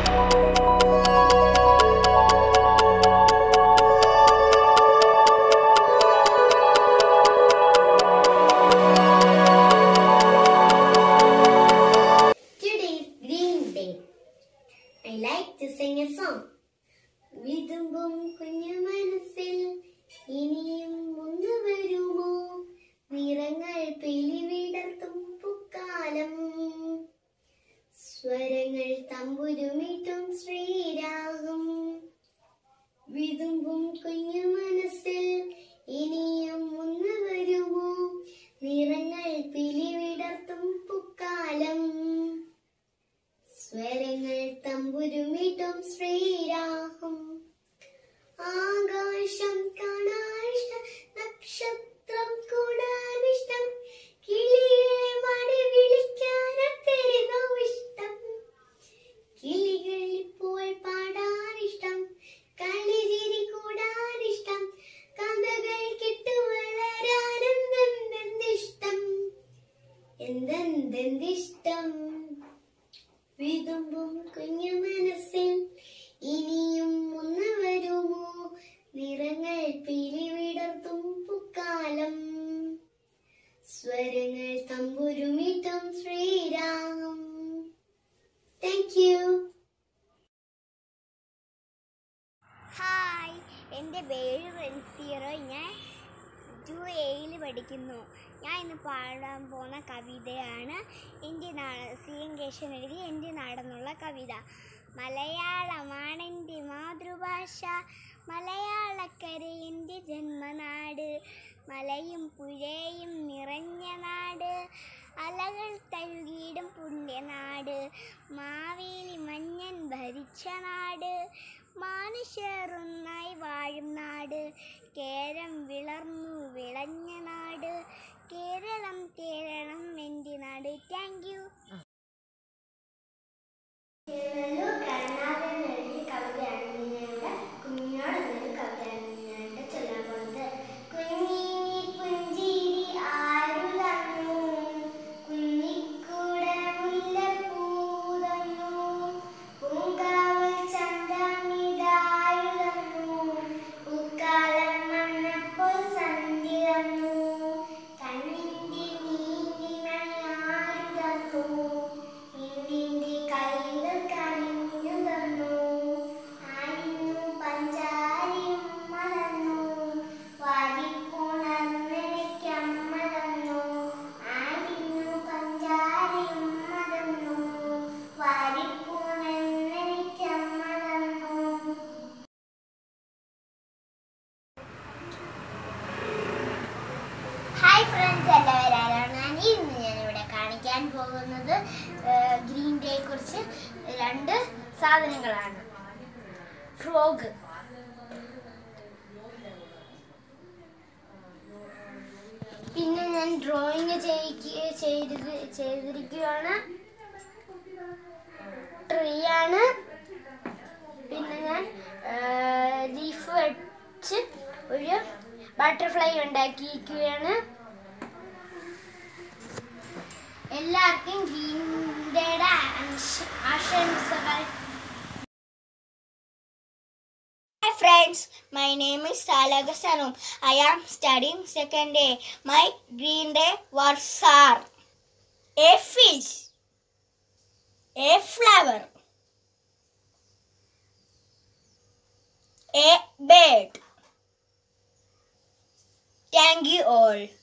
I like to sing a song. വിതുമ്പും കുഞ്ഞു മനസ്സിൽ ഇനിയും ഒന്ന് വരുമോ നിറങ്ങൾ പിലിവിടർത്തും പൂക്കാലം സ്വരങ്ങൾ തമ്പുരുമിട്ടും ശ്രീരാഗം വിതുമ്പും കുഞ്ഞു മനസ്സിൽ ഇനിയും ഒന്ന് വരുമോ നിറങ്ങൾ പിലിവിടർത്തും പൂക്കാലം സ്വരങ്ങൾ തമ്പുരുമിട്ടും ശ്രീരാഗം ആകാശം കാണാനിഷ്ടം നക്ഷത്രം കൂടാനിഷ്ടം കിളിയെ മടി വിളിക്കാനൊത്തിരിനോ ഇഷ്ടം കിളികൾ ഇപ്പോൾ പാടാനിഷ്ടം കളിചിരി കൂടാനിഷ്ടം കഥകൾ കിട്ടു വളരാനെന്തെന്തിഷ്ടം എന്തെന്തിഷ്ടം വിതുമ്പും കുഞ്ഞു മനസ്സിൽ ഇനിയും ഒന്ന് വരുമോ നിറങ്ങൾ പിലിവിടർത്തും പൂക്കാലം സ്വരങ്ങൾ തമ്പുരുമിട്ടും ശ്രീരാഗം. Thank you. ഹായ്, എൻ്റെ പേര് റെൻസീറോ. ഞാൻ 2A പഠിക്കുന്നു. ഞാൻ ഇന്ന് പാടാൻ പോകുന്ന കവിതയാണ് CN കേശവൻ എഴുതിയ എൻ്റെ നാടെന്നുള്ള കവിത. മലയാളമാണ് എൻ്റെ മാതൃഭാഷ, മലയാളക്കര എൻ്റെ ജന്മനാട്, മലയും പുഴയും നിറഞ്ഞ നാട്, അലകൾ തഴുകിയിടും പുണ്യനാട്, മാവേലി മന്നൻ ഭരിച്ച നാട്, മനുഷ്യരൊന്നായി വാഴും നാട്, കേരം വിളർന്നു വിളഞ്ഞ നാട്, കേരളം കേരളം എൻ്റെ നാട്. Thank you. ഹായ് ഫ്രണ്ട്സ്, എല്ലാവരും ഇന്ന് ഞാനിവിടെ കാണിക്കാൻ പോകുന്നത് ഗ്രീൻ ഡേയെ കുറിച്ച് 2 സാധനങ്ങളാണ്. ഫ്രോഗ്, പിന്നെ ഞാൻ ഡ്രോയിങ് ചെയ്തിരിക്കുകയാണ്. ട്രീ ആണ്. പിന്നെ ഞാൻ ലീഫ് വെച്ച് ഒരു ബട്ടർഫ്ലൈ ഉണ്ടാക്കിയിരിക്കുകയാണ്. എല്ലാവർക്കും ഗ്രീൻ ഡേയുടെ ആശംസകൾ. Hi friends, my name is Salagasanum. I am studying 2nd day. My green day words are a fish, a flower, a bird. Thank you all.